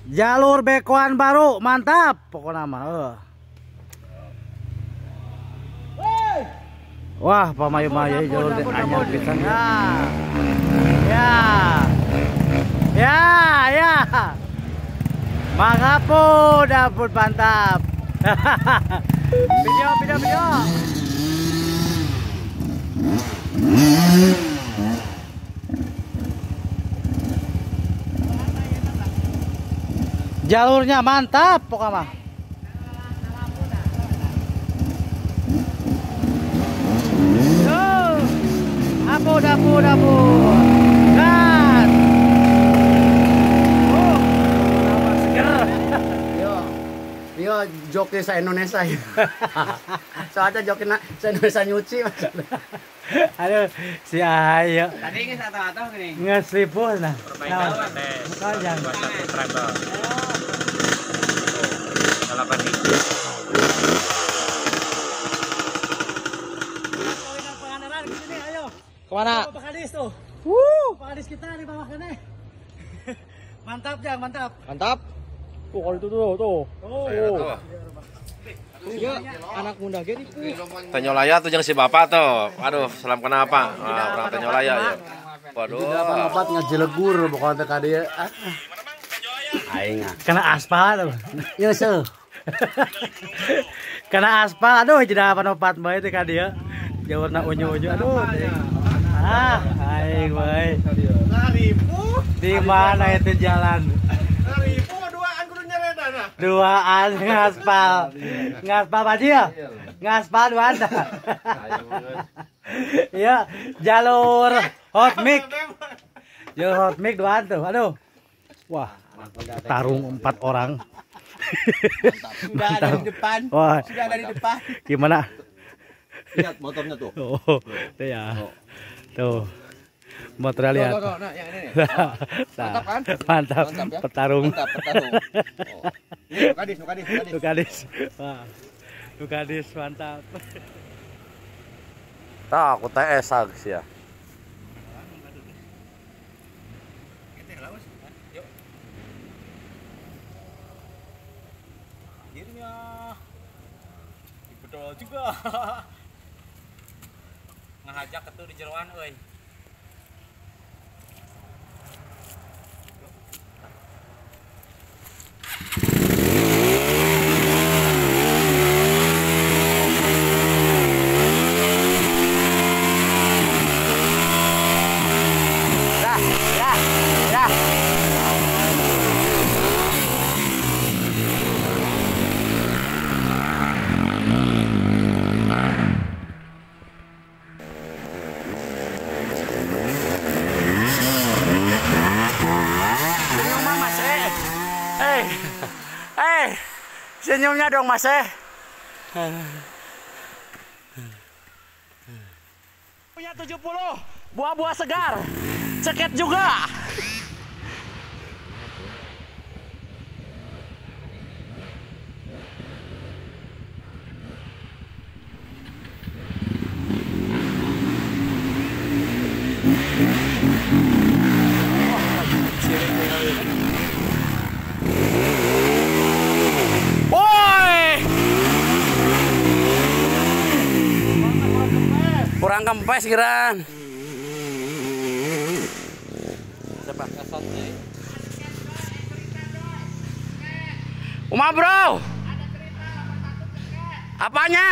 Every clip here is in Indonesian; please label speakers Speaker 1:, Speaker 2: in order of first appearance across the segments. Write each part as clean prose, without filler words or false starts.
Speaker 1: Jalur bekoan baru, mantap pokoknya mah. Wah, pamayu-mayu jalur anyar pisan. Ya. Ya. Mangapu dapur mantap. Video. Jalurnya mantap pokoknya mah. Dapur. Gas.
Speaker 2: Yo joki sa Indonesia. Soalnya joki sa Indonesia nyuci.
Speaker 1: Aduh, si Ayo.
Speaker 3: Tadi nges atau gini.
Speaker 1: Ngesipus nah.
Speaker 4: Perbaikan
Speaker 1: Kajang.
Speaker 4: treble. Dalapan nih.
Speaker 1: Kemana? Pak Kadis tuh. Pak Kadis kita di bawah kene. Mantap Jang, mantap.
Speaker 2: Mantap.
Speaker 1: Tuh kalau itu tuh.
Speaker 2: Iya, anak muda gini.
Speaker 4: Tanyolaya tuh yang si bapak tuh. Aduh, salam kenapa? Orang Tanyolaya ya. Waduh.
Speaker 2: Dapat ngajelegur pokoknya ka dieu. Aing
Speaker 1: Kena aspal tuh.
Speaker 2: Yo seuh.
Speaker 1: Kena aspal, aduh jadi apa-apa bae teh ka dieu. Jawarna unyu-unyu, aduh. Aing bae. Di mana itu jalan? Duaan ngaspal. Ngaspal Paji ya? Ngaspal duaan. Iya, jalur hot mic. Jalur hot mic duaan tuh. Aduh. Wah, tarung 4 orang.
Speaker 3: Sudah ada di depan.
Speaker 1: Wah,
Speaker 3: Sudah ada di depan.
Speaker 1: gimana?
Speaker 2: Lihat motornya tuh.
Speaker 1: Oh, tuh ya. Tuh. Motor lihat.
Speaker 3: Nah, yang ini nih.
Speaker 1: Nah,
Speaker 3: Mantap kan?
Speaker 1: Mantap.
Speaker 3: Mantap ya?
Speaker 1: Petarung.
Speaker 3: Mantap, petarung. Oh. Ini Kadis.
Speaker 1: Tukadis. Wah. Tukadis mantap.
Speaker 4: Tah, aku teh esag sih ya.
Speaker 3: Akhirnya dibedol juga. Ngajak ketu di jeroan euy.
Speaker 1: Senyumnya dong Mas Punya 70 buah-buah segar. Ceket juga.
Speaker 2: Kurang kempes kiran.
Speaker 4: Siapa?
Speaker 2: Uma bro. Apanya?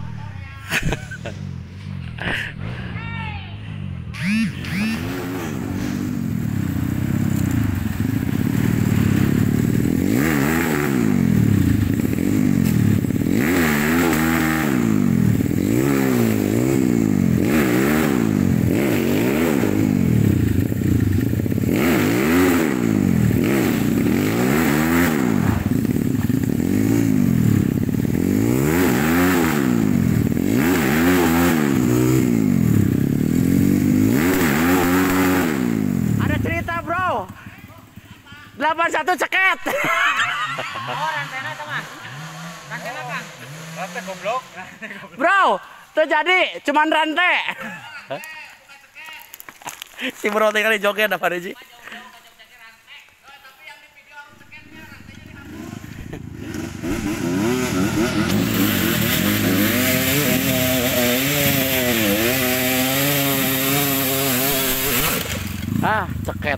Speaker 2: Bro, 81 ceket.
Speaker 3: Oh, rantena tengah. Rantena kan? Rantai goblok.
Speaker 2: Bro, terjadi cuman rantai. Si bro tinggal di joget apa sih?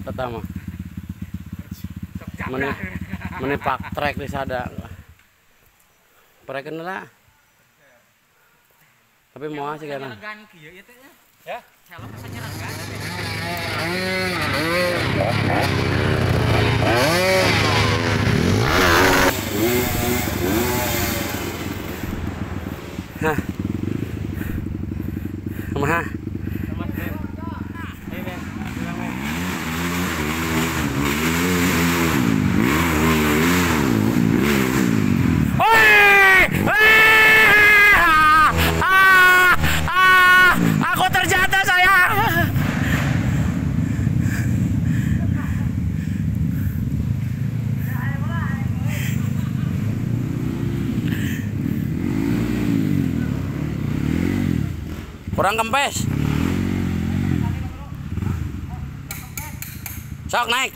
Speaker 2: eta mah. Mene pak trek di sada. Parekeun lah. Tapi mau sih kan.
Speaker 3: Ya. Celok saja regan.
Speaker 2: Hah. Kumaha? Aku terjatuh sayang. Kurang kempes. Sok naik.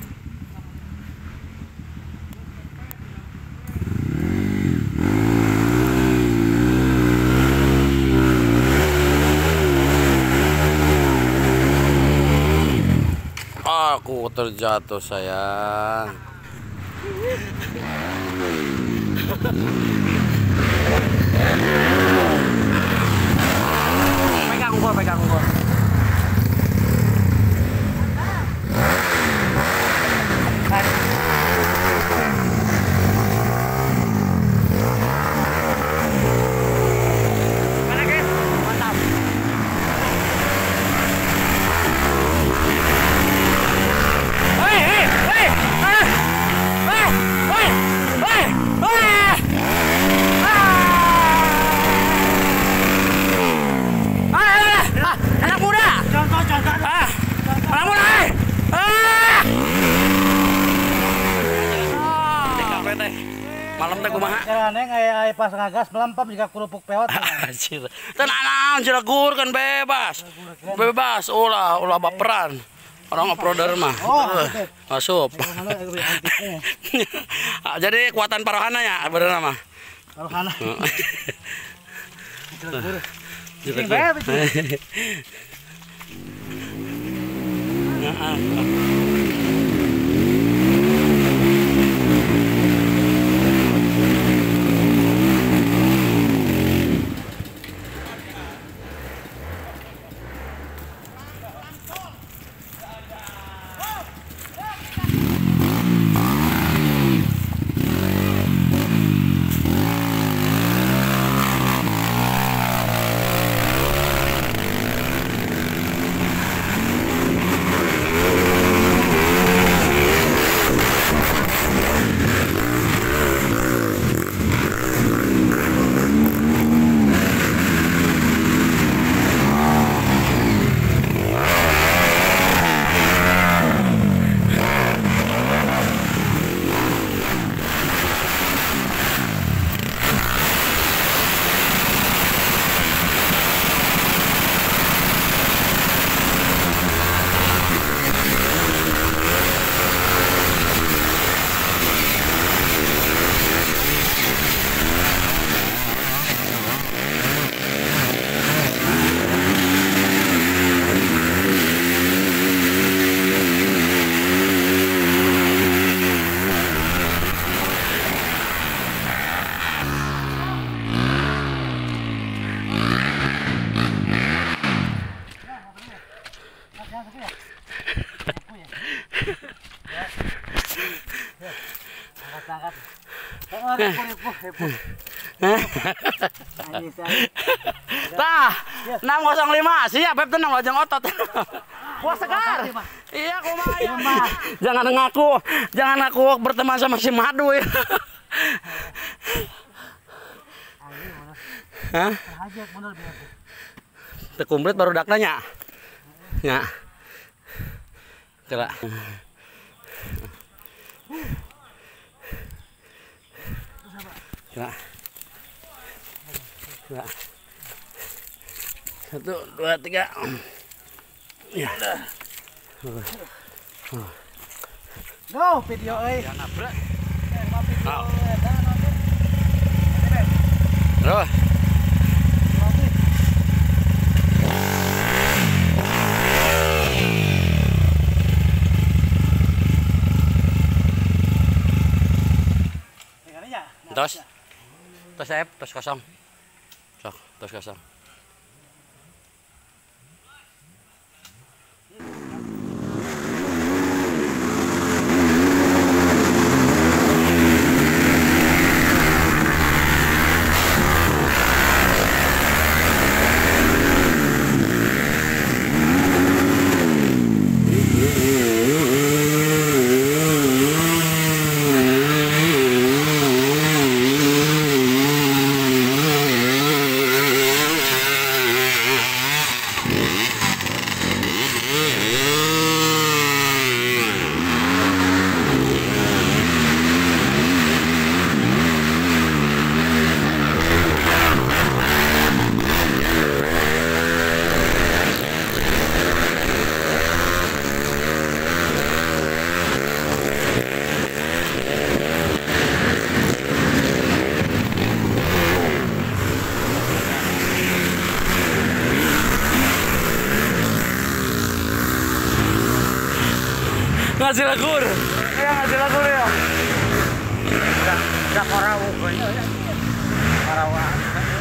Speaker 2: Aku terjatuh sayang. Pegang gua. Mana guys? Mantap. Anak muda. Contoh. Anak muda. Malam teh kumaha?
Speaker 1: Carane aya pas ngagas melempem jika kerupuk pewat.
Speaker 2: Anjir. Tenang, jelagur kan bebas. Bebas, ulah baperan. Orang oproder mah. Masuk. Jadi kekuatan parohana ya bener mah.
Speaker 1: Parohana.
Speaker 2: Tah, 605 siap Beb tenang lajeng otot. Wah segar. Iya kumaha. Jangan ngaku berteman sama si Madu ya. Hah? Teu komplit baru dak nanya. Ya. Kira. Kira. 1, 2, 3. Ya.
Speaker 1: Go video euy.
Speaker 2: Ya nabrak. Terus. tos Ep, tos kosong. Sok, tos kosong. Ngasih lagur. Ya ngasih lagur ya.
Speaker 3: Udah korau. Korawan.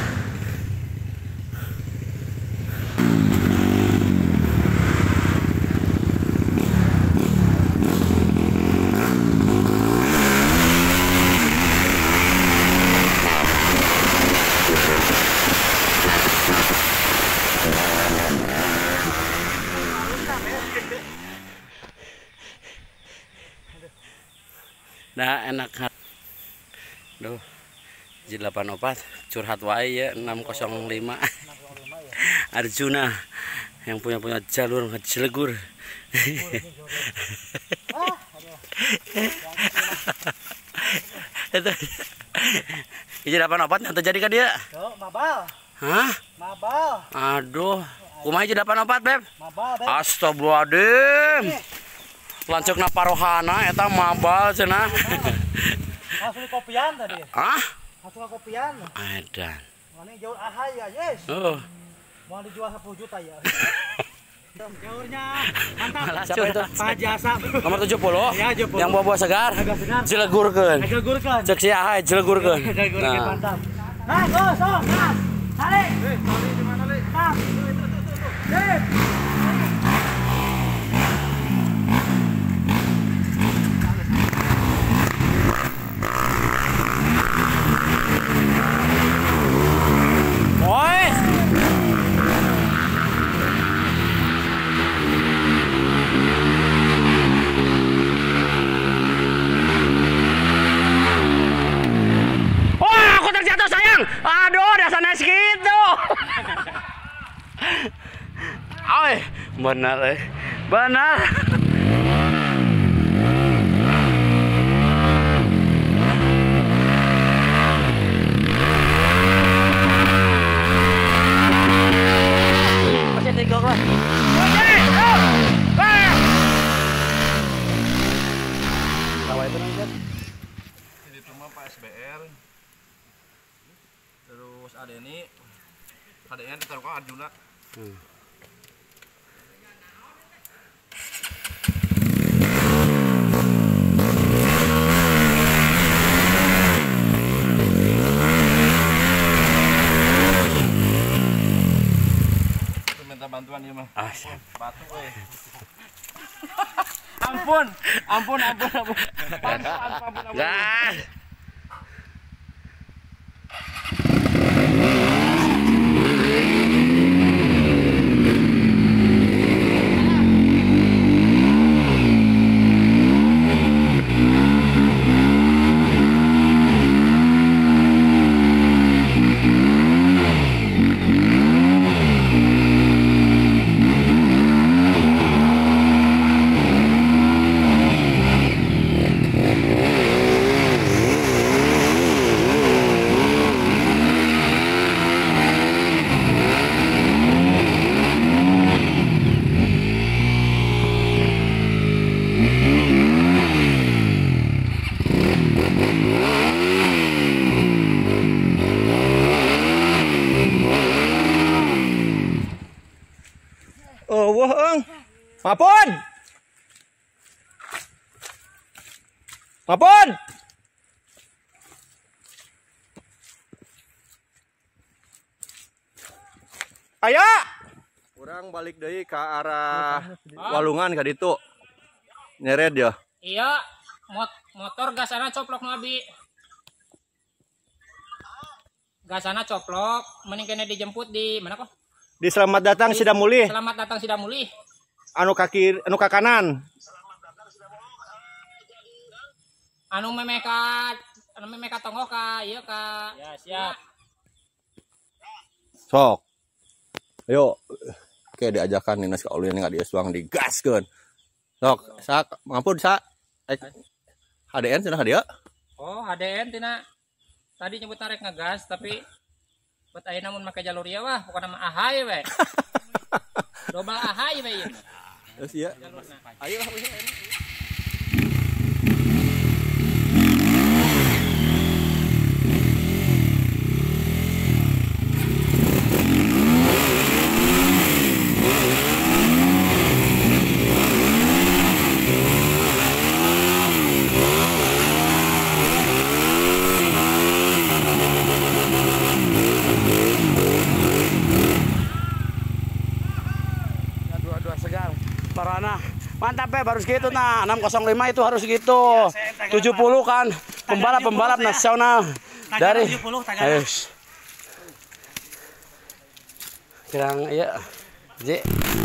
Speaker 2: Nah enak. Duh, J84 curhat wae ya 605. Arjuna yang punya jalur Cilegur. Itu J84 yang terjadi kan dia?
Speaker 1: Yo, mabal.
Speaker 2: Hah?
Speaker 1: Mabal.
Speaker 2: Aduh, kumaha J84 Beb?
Speaker 1: Mabal, Beb.
Speaker 2: Astagfirullahaladzim. Lancukna parohana eta mabal cenah.
Speaker 1: Langsung kopian tadi.
Speaker 2: Hah?
Speaker 1: Langsung kopian.
Speaker 2: Edan.
Speaker 1: Ini jauh ahai ya, yes.
Speaker 2: Oh.
Speaker 1: Mau dijual 10 juta ya. Jauhnya mantap.
Speaker 2: Siapa itu?
Speaker 1: Pak Jasa.
Speaker 2: Nomor 70.
Speaker 1: Ya, 70.
Speaker 2: Yang buah-buah segar.
Speaker 1: Agak segar.
Speaker 2: Cilegurkeun.
Speaker 1: Agak
Speaker 2: Cek si Ahai cilegurkeun.
Speaker 1: Nah, mantap. Nah, sok, Mas. Tarik. Tarik di mana, Le? Nah. Sip.
Speaker 2: Aduh, dasarnya segitu. Oi, benar benar. Masih tinggal lah. Tahu itu nanti?
Speaker 4: Di rumah Pak SBR. Terus ada ini, adanya ditaruh ke Arjuna. Minta bantuan dia mah. Batu,
Speaker 2: Ampun. Gas.
Speaker 5: Oh, wah, Mapun. Mapun. Aya. Kurang balik deui ke arah Walungan ka ditu. Nyeret ya.
Speaker 3: Iya, motor gasana coplok nabi. Gasana coplok, mending kena dijemput di mana kok?
Speaker 5: Di Selamat Datang Sidamuli.
Speaker 3: Selamat Datang Sidamuli.
Speaker 5: Anu ka kanan.
Speaker 3: Anu memeka tonggo ka ieu ka. Ya, siap.
Speaker 5: Sok. Ayo. Oke, diajakan Ninas ka ulin enggak dia suang digaskeun. Sok, sak, ngampun sak. HDN cenah dia.
Speaker 3: Oh, HDN tina. Tadi nyebut tarik ngegas tapi buat ayeuna mun make jalur ieu wah, pokona mah ahay we. Loba ahay we ieu.
Speaker 5: Terus ya. Ayo lah
Speaker 2: Parana. Mantap baru segitu nah 605 itu harus gitu. 70 kan pembalap nasional dari ayo. Kirang ya. J.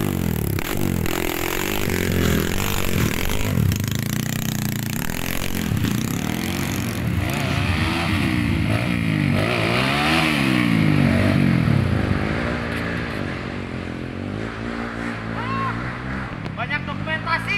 Speaker 3: Banyak dokumentasi.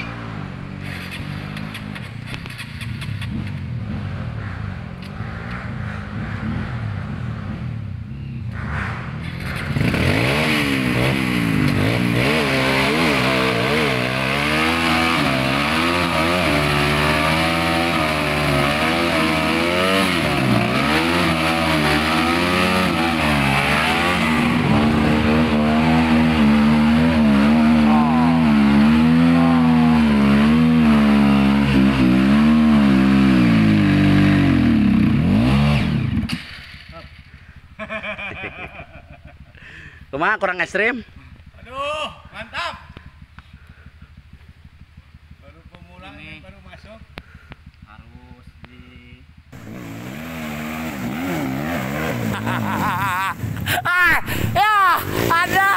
Speaker 2: Kumaha kurang ekstrim?
Speaker 6: Aduh, mantap. Baru pemula ini baru masuk.
Speaker 3: Harus di
Speaker 2: Ya, ada.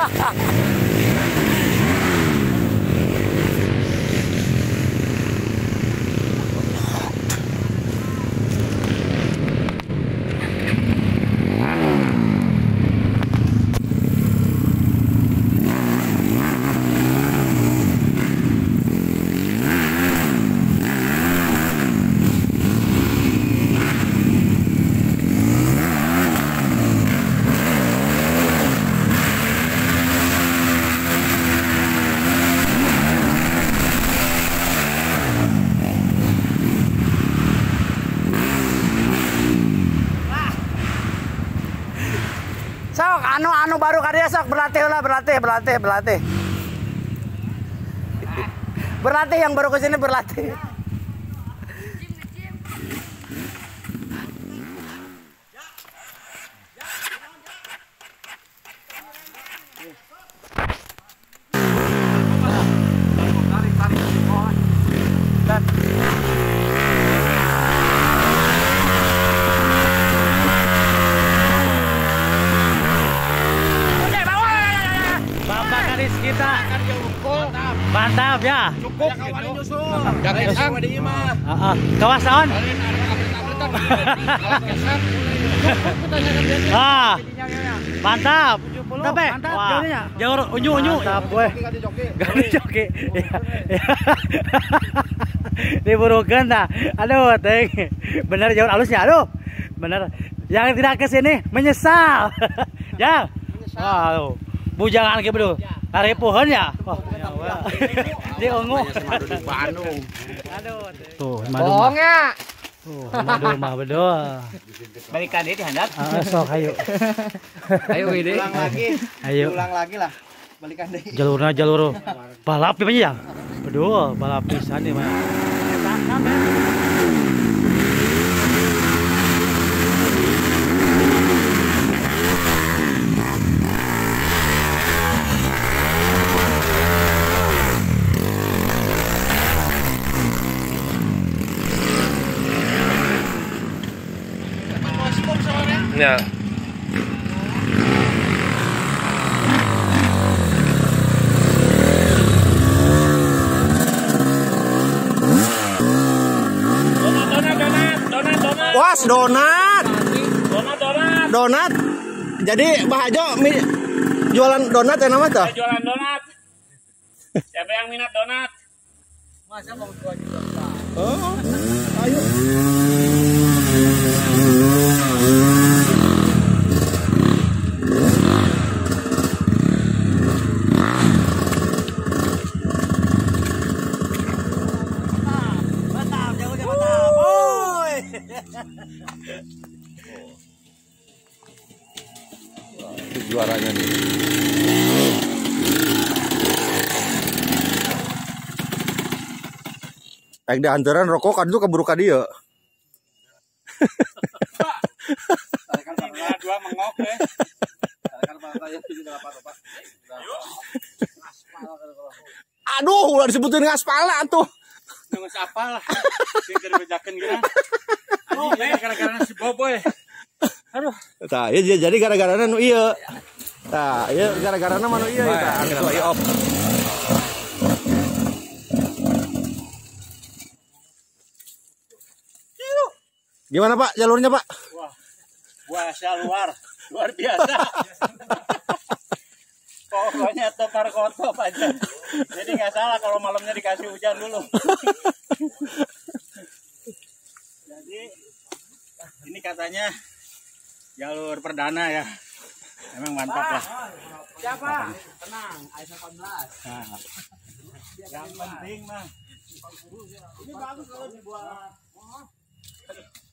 Speaker 2: Sok, anu baru karya sok berlatih lah, berlatih. Berlatih yang baru kesini berlatih. Kita mantap ya.
Speaker 6: Cukup gitu.
Speaker 2: Kawas naon? Mantap. Tapi jalur unyu. Mantap gue. Gak joki. Diburukan dah. Aduh, teng. Bener jalur halusnya. Aduh. Bener. Yang tidak ke sini menyesal. Ya. Wow. Bujangan ke bedu. Hari pohon ya. Oh. Di ungu.
Speaker 5: Madu di Bandung.
Speaker 2: Aduh. Tuh, madu.
Speaker 3: bohong ya.
Speaker 2: Tuh, madu mah bedo.
Speaker 3: Balikan dia dihandap.
Speaker 2: Sok ayo.
Speaker 3: Ayo ini.
Speaker 2: Ayo.
Speaker 6: Ulang lagi lah. Balikan deh.
Speaker 2: Jalur balap ya. Bedo, balap pisan nih mah.
Speaker 5: donat. Donat. Jadi Mbah Hajo jualan donat ya nama tuh?
Speaker 3: Jualan donat. Siapa yang minat donat?
Speaker 5: Oh, ayo.
Speaker 1: Mantap, jalurnya mantap. Boy.
Speaker 5: Itu juaranya nih. Kayak di antaran rokok kan itu keburu ka dieu.
Speaker 6: Dua mengok ya.
Speaker 5: Aduh, ulah disebutin ngaspal tuh.
Speaker 6: Nunggu siapa lah. Sing keur bejakeun gini. Oh, gara-gara si Boboy. Aduh.
Speaker 5: Tah, ya jadi gara-garana nu ieu. Tah, ieu gara-garana mah nu ieu tah. Anu ieu op. Gimana Pak jalurnya Pak?
Speaker 6: Wah. Buasa luar biasa. Pokoknya topar kotop aja. Jadi nggak salah kalau malamnya dikasih hujan dulu. Jadi ini katanya jalur perdana ya. Emang mantap lah.
Speaker 2: Siapa? Tenang, iPhone 18.
Speaker 6: Nah, yang penting mah.
Speaker 2: Ini bagus kalau dibuat.